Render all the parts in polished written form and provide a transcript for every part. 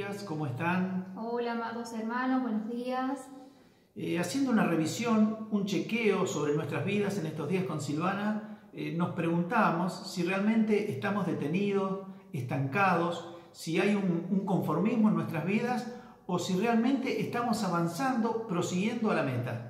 días, ¿cómo están? Hola, amados hermanos, buenos días. Haciendo una revisión, un chequeo sobre nuestras vidas en estos días con Silvana, nos preguntábamos si realmente estamos detenidos, estancados, si hay un conformismo en nuestras vidas o si realmente estamos avanzando, prosiguiendo a la meta.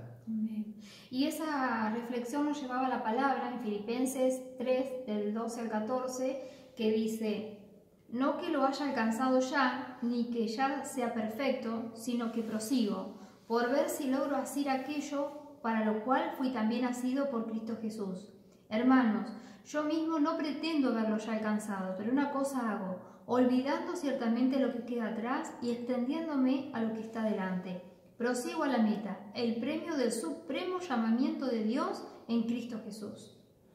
Y esa reflexión nos llevaba a la palabra en Filipenses 3, del 12 al 14, que dice: no que lo haya alcanzado ya, ni que ya sea perfecto, sino que prosigo, por ver si logro hacer aquello para lo cual fui también nacido por Cristo Jesús. Hermanos, yo mismo no pretendo haberlo ya alcanzado, pero una cosa hago, olvidando ciertamente lo que queda atrás y extendiéndome a lo que está delante. Prosigo a la meta, el premio del supremo llamamiento de Dios en Cristo Jesús.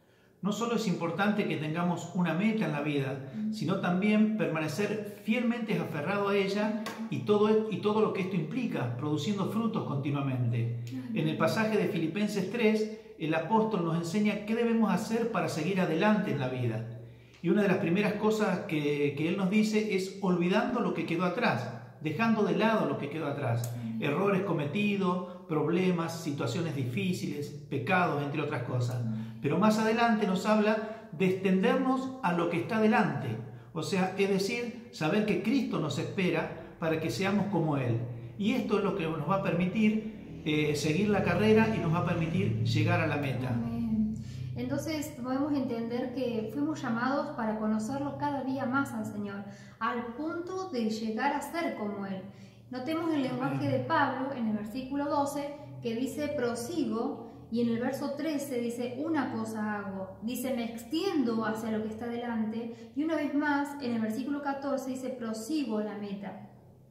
No solo es importante que tengamos una meta en la vida, sino también permanecer fielmente aferrado a ella y todo lo que esto implica, produciendo frutos continuamente. En el pasaje de Filipenses 3, el apóstol nos enseña qué debemos hacer para seguir adelante en la vida. Y una de las primeras cosas que él nos dice es olvidando lo que quedó atrás, dejando de lado lo que quedó atrás. Errores cometidos, problemas, situaciones difíciles, pecados, entre otras cosas. Pero más adelante nos habla de extendernos a lo que está delante. O sea, es decir, saber que Cristo nos espera para que seamos como Él. Y esto es lo que nos va a permitir seguir la carrera y nos va a permitir llegar a la meta. Amén. Entonces podemos entender que fuimos llamados para conocerlo cada día más al Señor, al punto de llegar a ser como Él. Notemos el lenguaje de Pablo en el versículo 12 que dice prosigo, y en el verso 13 dice una cosa hago, dice me extiendo hacia lo que está delante, y una vez más en el versículo 14 dice prosigo la meta.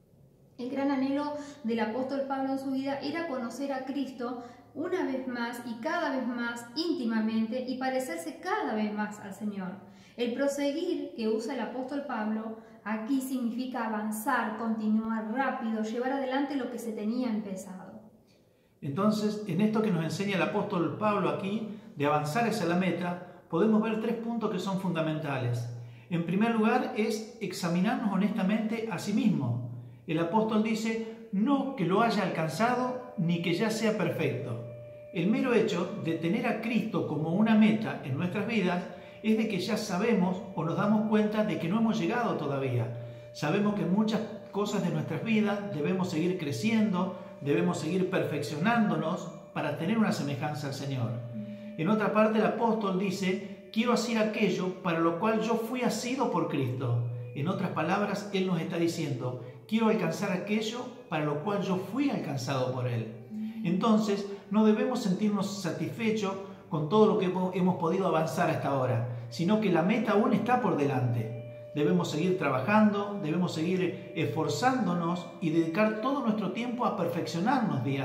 El gran anhelo del apóstol Pablo en su vida era conocer a Cristo una vez más y cada vez más íntimamente y parecerse cada vez más al Señor. El proseguir que usa el apóstol Pablo aquí significa avanzar, continuar rápido, llevar adelante lo que se tenía empezado. Entonces, en esto que nos enseña el apóstol Pablo aquí, de avanzar hacia la meta, podemos ver tres puntos que son fundamentales. En primer lugar, es examinarnos honestamente a sí mismo. El apóstol dice, no que lo haya alcanzado, ni que ya sea perfecto. El mero hecho de tener a Cristo como una meta en nuestras vidas es de que ya sabemos o nos damos cuenta de que no hemos llegado todavía. Sabemos que en muchas cosas de nuestras vidas debemos seguir creciendo, debemos seguir perfeccionándonos para tener una semejanza al Señor. En otra parte el apóstol dice, quiero hacer aquello para lo cual yo fui asido por Cristo. En otras palabras, él nos está diciendo, quiero alcanzar aquello para lo cual yo fui alcanzado por Él. Entonces, no debemos sentirnos satisfechos con todo lo que hemos podido avanzar hasta ahora, sino que la meta aún está por delante. Debemos seguir trabajando, debemos seguir esforzándonos y dedicar todo nuestro tiempo a perfeccionarnos día a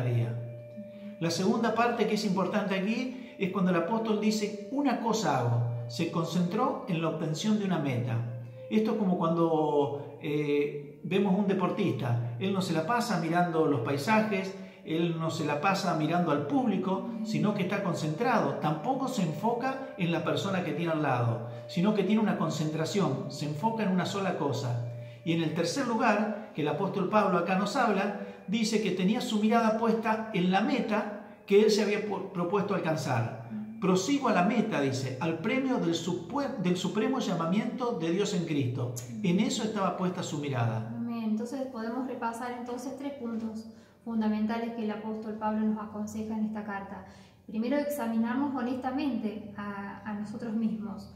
día. La segunda parte que es importante aquí es cuando el apóstol dice, una cosa hago, se concentró en la obtención de una meta. Esto es como cuando vemos un deportista, él no se la pasa mirando los paisajes, él no se la pasa mirando al público, sino que está concentrado. Tampoco se enfoca en la persona que tiene al lado, sino que tiene una concentración, se enfoca en una sola cosa. Y en el tercer lugar, que el apóstol Pablo acá nos habla, dice que tenía su mirada puesta en la meta que él se había propuesto alcanzar. Prosigo a la meta, dice, al premio del supremo llamamiento de Dios en Cristo. En eso estaba puesta su mirada. Amén. Entonces podemos repasar tres puntos fundamentales que el apóstol Pablo nos aconseja en esta carta. Primero, examinarnos honestamente a nosotros mismos.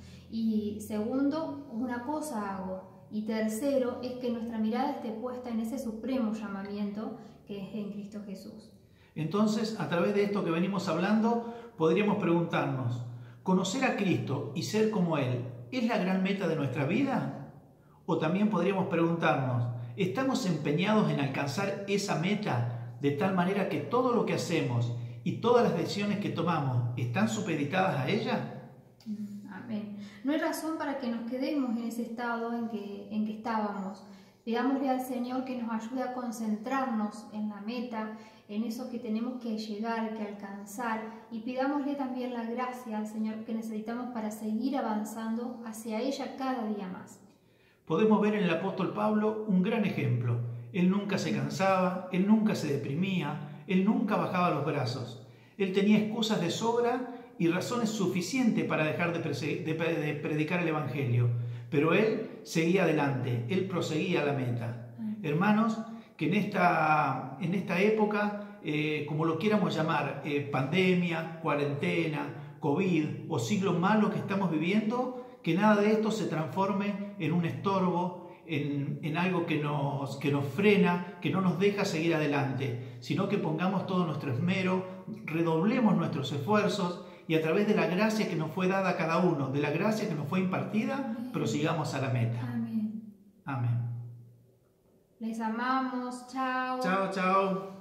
Y segundo, una cosa hago. Y tercero, es que nuestra mirada esté puesta en ese supremo llamamiento que es en Cristo Jesús. Entonces, a través de esto que venimos hablando, podríamos preguntarnos, ¿conocer a Cristo y ser como Él es la gran meta de nuestra vida? O también podríamos preguntarnos, ¿estamos empeñados en alcanzar esa meta de tal manera que todo lo que hacemos y todas las decisiones que tomamos están supeditadas a ella? Amén. No hay razón para que nos quedemos en ese estado en que estábamos. Pidámosle al Señor que nos ayude a concentrarnos en la meta, en eso que tenemos que llegar, que alcanzar, y pidámosle también la gracia al Señor que necesitamos para seguir avanzando hacia ella cada día más. podemos ver en el apóstol Pablo un gran ejemplo. Él nunca se cansaba, él nunca se deprimía, él nunca bajaba los brazos. Él tenía excusas de sobra y razones suficientes para dejar de predicar el Evangelio. Pero él seguía adelante, él proseguía la meta. Hermanos, que en esta época, como lo quieramos llamar, pandemia, cuarentena, COVID o siglo malo que estamos viviendo, que nada de esto se transforme en un estorbo, en algo que nos frena, que no nos deja seguir adelante, sino que pongamos todo nuestro esmero, redoblemos nuestros esfuerzos y a través de la gracia que nos fue dada a cada uno, de la gracia que nos fue impartida, prosigamos a la meta. Amén. Amén. Les amamos. Chao. Chao, chao.